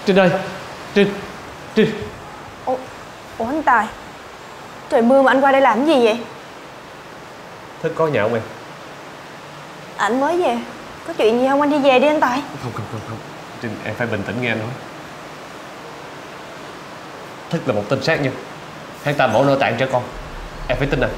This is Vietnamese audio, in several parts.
Trinh ơi, Trinh, Trinh. Ủa anh Tài, trời mưa mà anh qua đây làm cái gì vậy? Thức có nhà không em? Anh mới về, có chuyện gì không? Anh đi về đi anh Tài. Không. Trinh, em phải bình tĩnh nghe anh nói. Thức là một tên sát nhân. Hắn ta mổ nội tạng cho con. Em phải tin anh.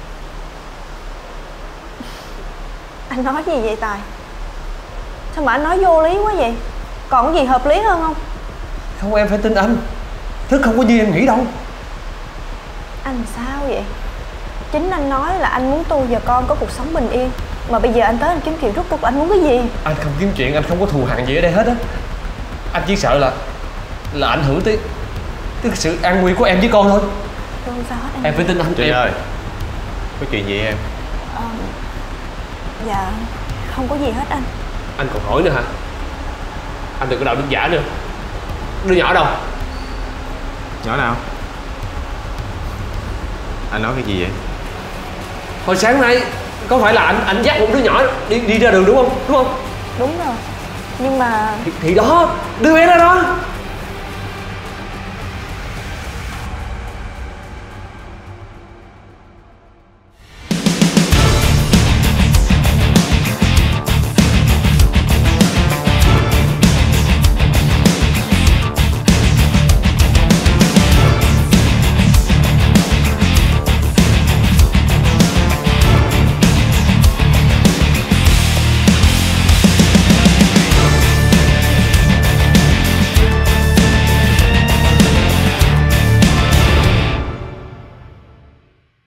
Anh nói gì vậy Tài? Sao mà anh nói vô lý quá vậy? Còn cái gì hợp lý hơn không? Không, em phải tin anh. Thức không có như em nghĩ đâu. Anh sao vậy? Chính anh nói là anh muốn tôi và con có cuộc sống bình yên, mà bây giờ anh tới anh kiếm chuyện, rốt cuộc anh muốn cái gì? Anh không kiếm chuyện, anh không có thù hằn gì ở đây hết á. Anh chỉ sợ là ảnh hưởng tới sự an nguy của em với con thôi. Không sao hết anh. Em phải tin anh. Trinh ơi, có chuyện gì em? Dạ không có gì hết anh. Anh còn hỏi nữa hả? Anh đừng có đạo đức giả nữa. Đứa nhỏ đâu? Nhỏ nào? Anh nói cái gì vậy? Hồi sáng nay có phải là anh dắt một đứa nhỏ đi ra đường đúng không? Đúng rồi. Nhưng mà thì đó, đứa bé đó đó.